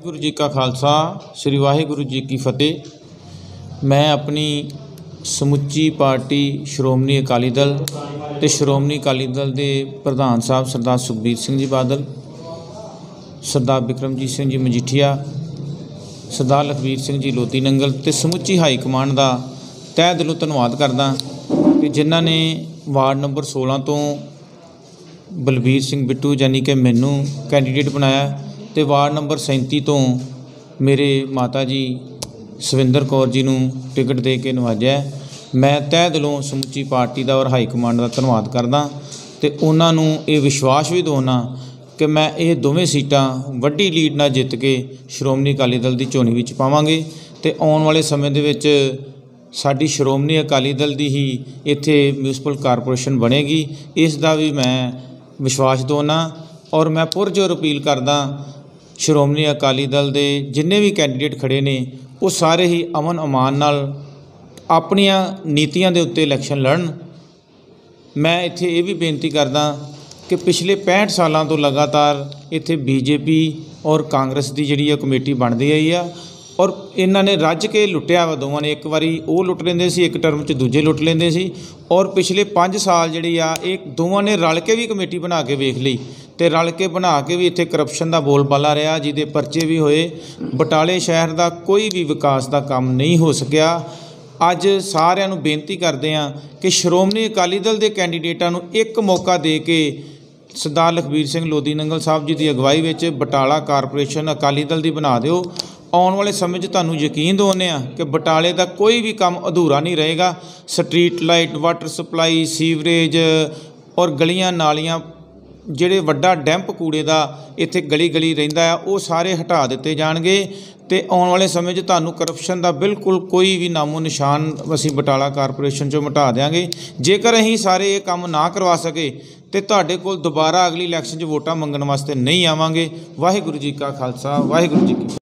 वाहिगुरू जी का खालसा श्री वाहिगुरू जी की फतेह। मैं अपनी समुची पार्टी श्रोमणी अकाली दल ते श्रोमणी अकाली दल के प्रधान साहब सरदार सुखबीर सिंह जी बादल, सरदार बिक्रमजीत सिंह जी मजीठिया, सरदार लखबीर सिंह जी लोधी नंगल ते समुची हाई कमांड का तह दिलों धन्नवाद करदा कि जिन्हां ने वार्ड नंबर 16 तो बलबीर सिंह बिट्टू यानी कि मैनू कैंडीडेट बनाया तो वार्ड नंबर 37 तो मेरे माता जी सविंदर कौर जी नूं टिकट दे के नवाजा। मैं तह दिलों समुची पार्टी का और हाई कमांड का धन्नवाद करदा ते उन्हां नूं ये विश्वास भी दिवाउणा कि मैं ये दोवें सीटां वड्डी लीड नाल जित के श्रोमणी अकाली दल की झोली विच पावांगे ते आउण वाले समय दे विच साडी श्रोमणी अकाली दल की ही इत्थे म्यूनसिपल कारपोरेशन बनेगी। इस दा भी मैं विश्वास दिवाउणा और मैं पुरजोर अपील करदा श्रोमणी अकाली दल के जिन्ने भी कैंडीडेट खड़े ने वो सारे ही अमन अमान नाल अपनियां नीतियां दे उत्ते इलैक्शन लड़न। मैं इत्थे ये भी बेनती करदा कि पिछले 65 सालों तो लगातार इत्थे बीजेपी और कांग्रेस की जिहड़ी कमेटी बनती आई आ और इन्हां ने रज के लुटिया वा दोवां ने। एक बारी वो लुट लेंदे सी, एक टर्म च दूजे लुट लेंदे सी और पिछले 5 साल जिहड़ी आ एक दोवां ने रल के भी कमेटी बना के वेख लई ते रल के बना के भी इत्थे करप्शन का बोलबाला रहा, जिहदे परचे भी होए। बटाले शहर का कोई भी विकास का काम नहीं हो सकिया। अज सारिਆਂ ਨੂੰ बेनती करते हैं कि श्रोमणी अकाली दल के कैंडीडेटां नूं एक मौका दे के सरदार लखबीर सिंह लोधी नंगल साहब जी की अगवाई में बटाला कारपोरेशन अकाली दल की बना दिओ। आने वाले समय तुहानूं यकीन दिवाउने आ कि बटाले का कोई भी काम अधूरा नहीं रहेगा। Street light, water supply, sewerage और गलियां नालियां ਜਿਹੜੇ ਵੱਡਾ ਡੈਂਪ ਕੂੜੇ ਦਾ ਇੱਥੇ ਗਲੀ ਗਲੀ ਰਹਿੰਦਾ ਆ ਉਹ ਸਾਰੇ ਹਟਾ ਦਿੱਤੇ ਜਾਣਗੇ ਤੇ ਆਉਣ ਵਾਲੇ ਸਮੇਂ 'ਚ ਤੁਹਾਨੂੰ ਕਰਪਸ਼ਨ ਦਾ ਬਿਲਕੁਲ ਕੋਈ ਵੀ ਨਾਮੋ ਨਿਸ਼ਾਨ ਅਸੀਂ ਬਟਾਲਾ ਕਾਰਪੋਰੇਸ਼ਨ 'ਚੋਂ ਮਿਟਾ ਦਿਆਂਗੇ। ਜੇਕਰ ਅਸੀਂ ਸਾਰੇ ਇਹ ਕੰਮ ਨਾ ਕਰਵਾ ਸਕੇ ਤੇ ਤੁਹਾਡੇ ਕੋਲ ਦੁਬਾਰਾ ਅਗਲੀ ਇਲੈਕਸ਼ਨ 'ਚ ਵੋਟਾਂ ਮੰਗਣ ਵਾਸਤੇ ਨਹੀਂ ਆਵਾਂਗੇ। ਵਾਹਿਗੁਰੂ ਜੀ ਕਾ ਖਾਲਸਾ, ਵਾਹਿਗੁਰੂ ਜੀ ਕੀ